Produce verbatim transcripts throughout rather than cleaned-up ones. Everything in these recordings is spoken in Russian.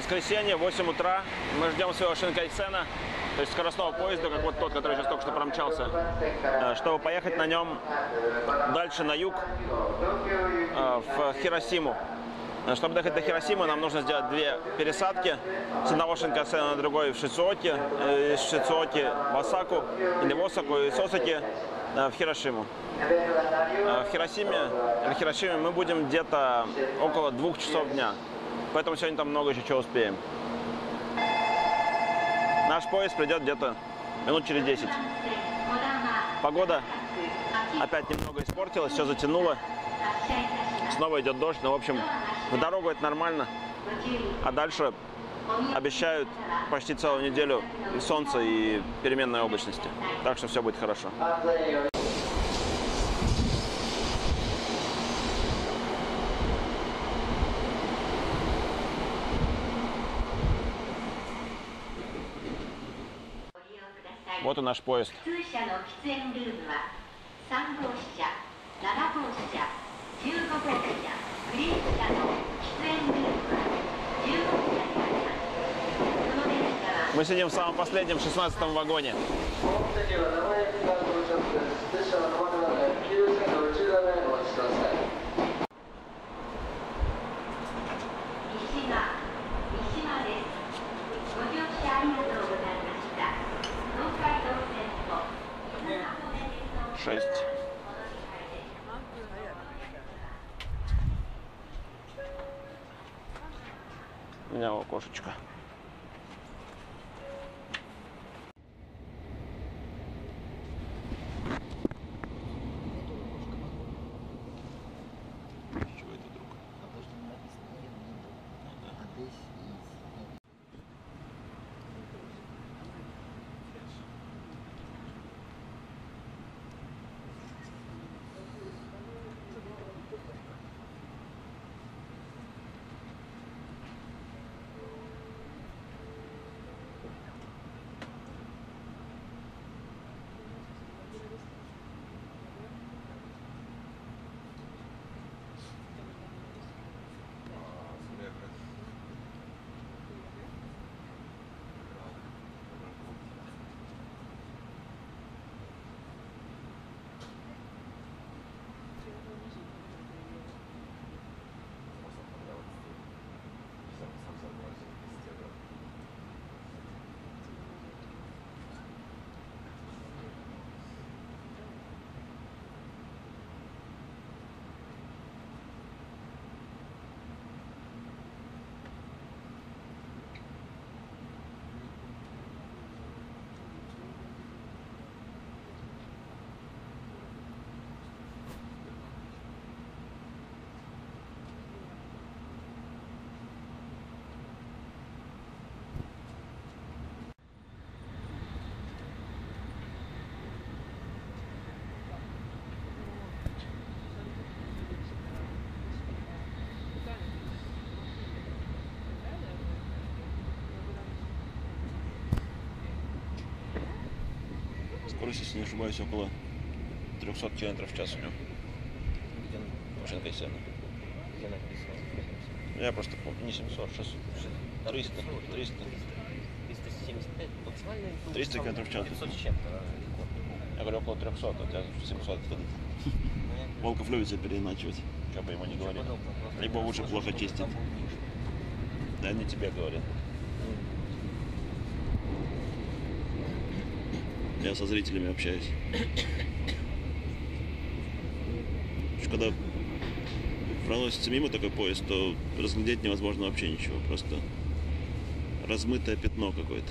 Воскресенье, восемь утра. Мы ждем своего Шинкайсена, то есть скоростного поезда, как вот тот, который сейчас только что промчался, чтобы поехать на нем дальше на юг, в Хиросиму. Чтобы доехать до Хиросимы, нам нужно сделать две пересадки с одного Шинкайсена на другой в Шицуоки, из Шицуоки в Осаку, или в Осаку, и с Осаки в Хиросиму. В Хиросиме, в Хиросиме мы будем где-то около двух часов дня, поэтому сегодня там много еще чего успеем. Наш поезд придет где-то минут через десять. Погода опять немного испортилась, все затянуло. Снова идет дождь, но в общем в дорогу это нормально. А дальше обещают почти целую неделю и солнца, и переменной облачности. Так что все будет хорошо. Вот и наш поезд. Мы сидим в самом последнем, шестнадцатом вагоне. Шесть. У меня окошечко. Чего это, друг? А то, что написано едут. А здесь Скорость, если не ошибаюсь, около трёхсот километров в час у него. Где Шинкайсена? где написано? Я просто помню, не семьсот, шестьсот, триста, триста. триста семьдесят пять, максимальный. триста километров в час. пятьсот с чем-то. Я говорю, около трёхсот, а у тебя семьсот. Волков любит себя переиначивать, что бы ему не говорили. Либо лучше плохо чистит. Да, не тебе говорят. Я со зрителями общаюсь. Когда проносится мимо такой поезд, то разглядеть невозможно вообще ничего. Просто размытое пятно какое-то.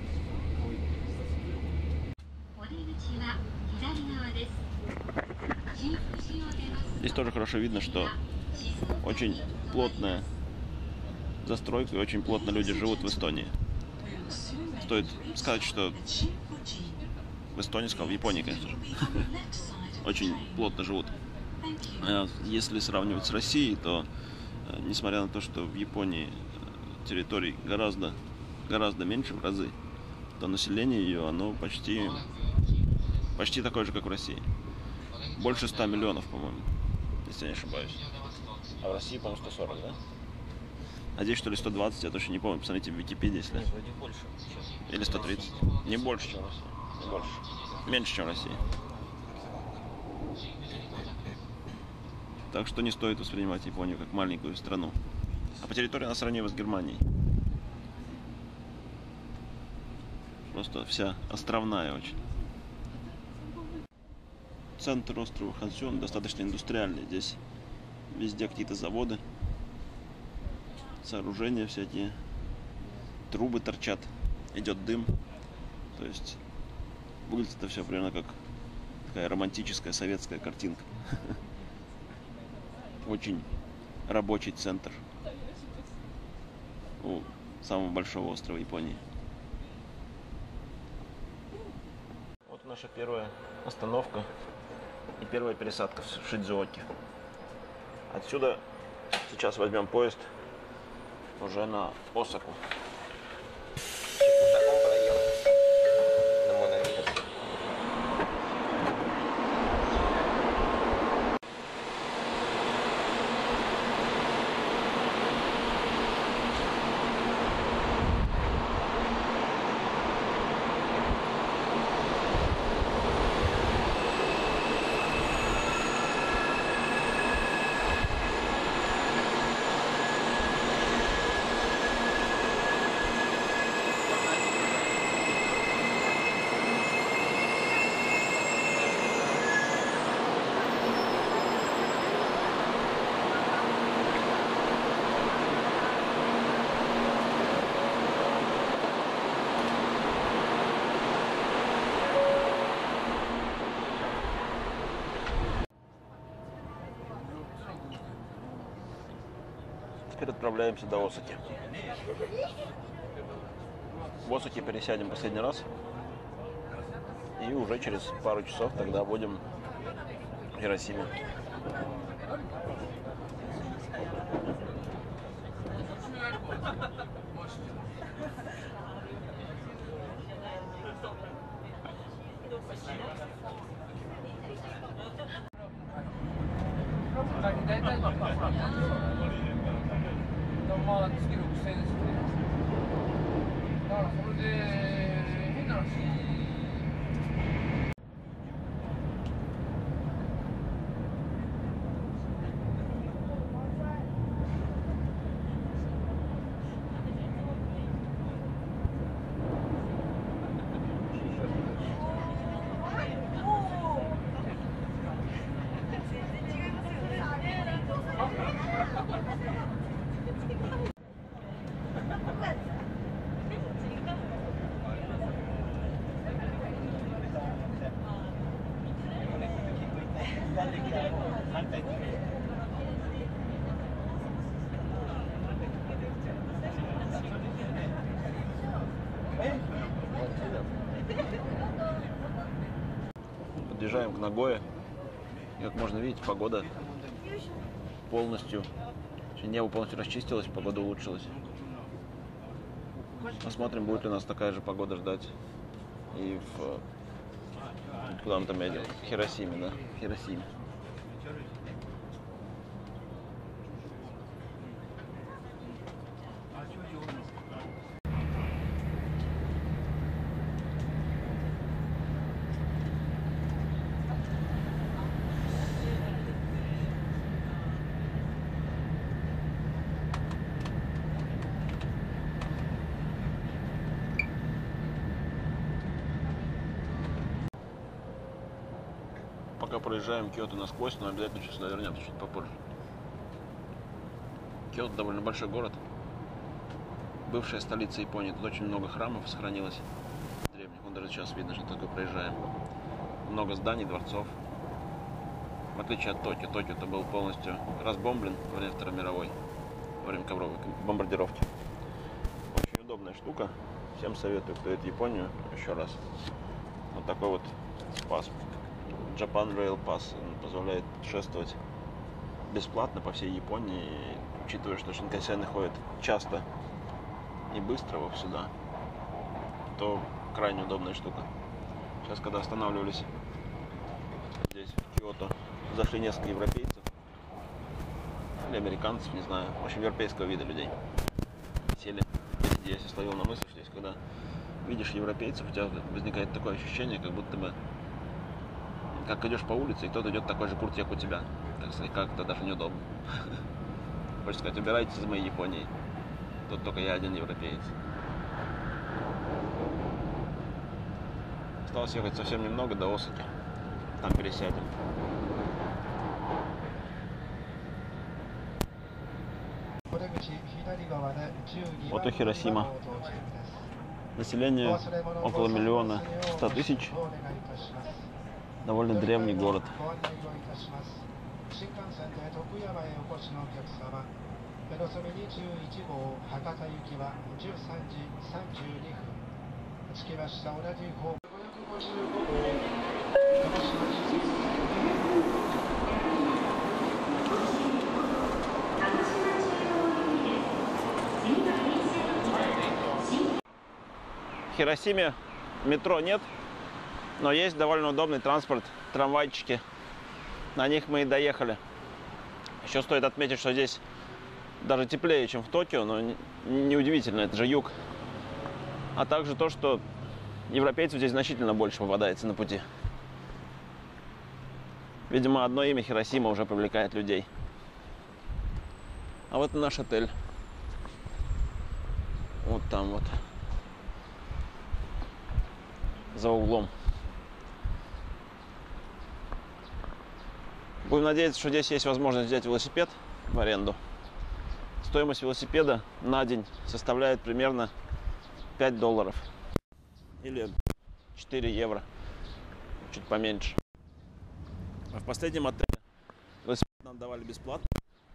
Здесь тоже хорошо видно, что очень плотная застройка и очень плотно люди живут в Эстонии. Стоит сказать, что в Эстонии, сказал, в Японии, конечно же, очень плотно живут. Если сравнивать с Россией, то, несмотря на то, что в Японии территорий гораздо, гораздо меньше в разы, то население ее, оно почти, почти такое же, как в России. Больше ста миллионов, по-моему, если я не ошибаюсь. А в России, по-моему, сто сорок, да? А здесь что ли сто двадцать, я точно не помню, посмотрите в Википедии, если. Не, вроде больше. Сейчас. Или сто тридцать. Не больше, чем в России. Не больше. Меньше, чем в России. Так что не стоит воспринимать Японию как маленькую страну. А по территории она сравнима с Германией. Просто вся островная очень. Центр острова Хансюн достаточно индустриальный. Здесь везде какие-то заводы, сооружения всякие, трубы торчат, идет дым. То есть выглядит это все примерно как такая романтическая советская картинка. Очень рабочий центр у самого большого острова Японии. Вот наша первая остановка и первая пересадка в Шидзуоки. Отсюда сейчас возьмем поезд уже на Осаку. Теперь отправляемся до Осаки. В Осаке пересядем последний раз. И уже через пару часов тогда будем в Хиросиме. Подъезжаем к Нагое. И как можно видеть, погода полностью, небо полностью расчистилось, погода улучшилась. Посмотрим, будет ли нас такая же погода ждать и в... Куда мы там едем? В Хиросиме, да? В Хиросиме. Пока проезжаем Киото насквозь, но обязательно сейчас сюда вернемся чуть попозже. Киото довольно большой город. Бывшая столица Японии. Тут очень много храмов сохранилось древних. Вон даже сейчас видно, что только проезжаем. Много зданий, дворцов. В отличие от Токио. Токио-то был полностью разбомблен во время Второй мировой. Во время ковровой бомбардировки. Очень удобная штука. Всем советую, кто едет в Японию, еще раз. Вот такой вот пас. Japan Rail Pass. Он позволяет шествовать бесплатно по всей Японии. И, учитывая, что шинкансены ходят часто и быстро вот сюда, то крайне удобная штука. Сейчас, когда останавливались здесь, в Киото, зашли несколько европейцев или американцев, не знаю, в общем, европейского вида людей. я себя словил на мысли, что есть, когда видишь европейцев, у тебя возникает такое ощущение, как будто бы как идешь по улице, и кто-то идет в такой же куртке, как у тебя. Так сказать, как-то даже неудобно. Хочется сказать, убирайтесь из моей Японии. Тут только я один европеец. Осталось ехать совсем немного до Осаки. Там пересядем. Вот и Хиросима. Население около миллиона ста тысяч. Довольно древний город. В Хиросиме метро нет, но есть довольно удобный транспорт, трамвайчики. На них мы и доехали. Еще стоит отметить, что здесь даже теплее, чем в Токио, но неудивительно, это же юг. А также то, что европейцев здесь значительно больше попадается на пути. Видимо, одно имя Хиросима уже привлекает людей. А вот и наш отель. Вот там вот. За углом. Будем надеяться, что здесь есть возможность взять велосипед в аренду. Стоимость велосипеда на день составляет примерно пять долларов. Или четыре евро. Чуть поменьше. А в последнем отеле велосипед нам давали бесплатно.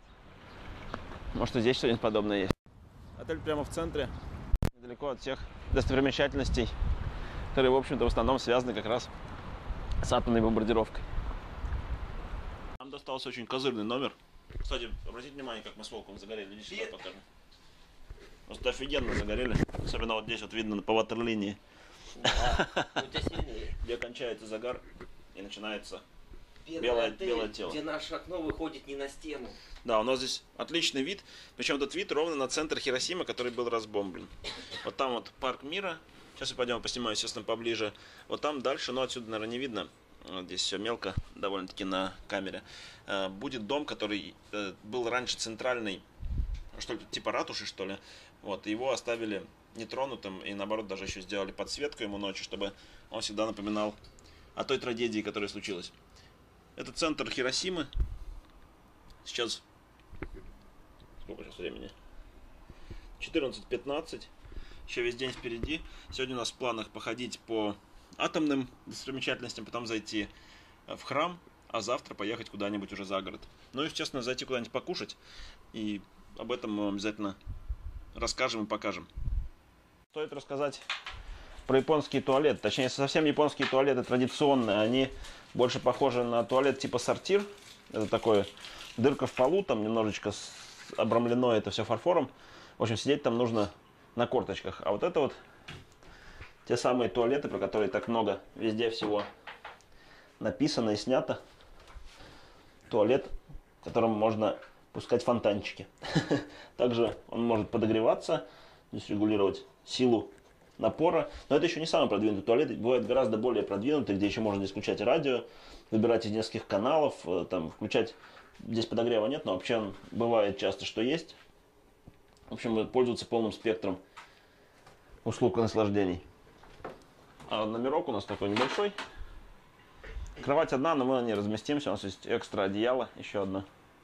Может, и здесь что-нибудь подобное есть. Отель прямо в центре, недалеко от всех достопримечательностей, которые, в общем-то, в основном связаны как раз с атомной бомбардировкой. Нам достался очень козырный номер. Кстати, обратите внимание, как мы с Волком загорели. Иди сюда покажем. Просто офигенно загорели. Особенно вот здесь вот видно по ватерлинии. Да, где кончается загар и начинается Белый белое, отель, белое тело. Где наше окно выходит не на стену. Да, у нас здесь отличный вид. Причем этот вид ровно на центр Хиросимы, который был разбомблен. Вот там вот парк мира. Сейчас я пойдем поснимаю, естественно, поближе. Вот там дальше, но отсюда, наверное, не видно. Вот здесь все мелко, довольно-таки на камере. Будет дом, который был раньше центральный, что ли, типа ратуши, что ли. Вот, его оставили нетронутым и, наоборот, даже еще сделали подсветку ему ночью, чтобы он всегда напоминал о той трагедии, которая случилась. Это центр Хиросимы. Сейчас... Сколько сейчас времени? четырнадцать пятнадцать. Еще весь день впереди. Сегодня у нас в планах походить по атомным достопримечательностям, потом зайти в храм, а завтра поехать куда-нибудь уже за город. Ну и, естественно, зайти куда-нибудь покушать. И об этом мы вам обязательно расскажем и покажем. Стоит рассказать про японские туалеты. Точнее, совсем японские туалеты традиционные. Они больше похожи на туалет типа сортир. Это такое дырка в полу, там немножечко обрамлено это все фарфором. В общем, сидеть там нужно на корточках. А вот это вот те самые туалеты, про которые так много везде всего написано и снято. Туалет, в котором можно пускать фонтанчики. Также он может подогреваться, здесь регулировать силу напора. Но это еще не самый продвинутый туалет. Бывает гораздо более продвинутый, где еще можно здесь включать радио, выбирать из нескольких каналов, там, включать... Здесь подогрева нет, но вообще бывает часто, что есть. В общем, пользоваться полным спектром услуг и наслаждений. А номерок у нас такой небольшой. Кровать одна, но мы на ней разместимся. У нас есть экстра одеяло, еще одно.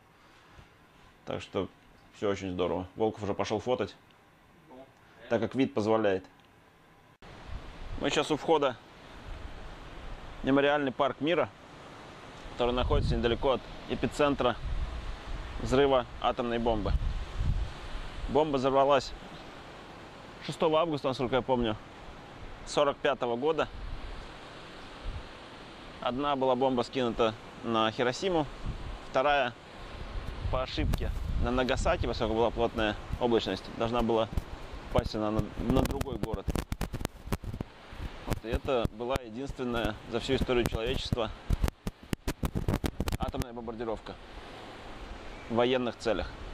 Так что все очень здорово. Волков уже пошел фотать, так как вид позволяет. Мы сейчас у входа в мемориальный парк мира, который находится недалеко от эпицентра взрыва атомной бомбы. Бомба взорвалась шестого августа, насколько я помню, сорок пятого года. Одна была бомба скинута на Хиросиму, вторая по ошибке на Нагасаки, поскольку была плотная облачность, должна была упасть на, на другой город. Вот, и это была единственная за всю историю человечества атомная бомбардировка в военных целях.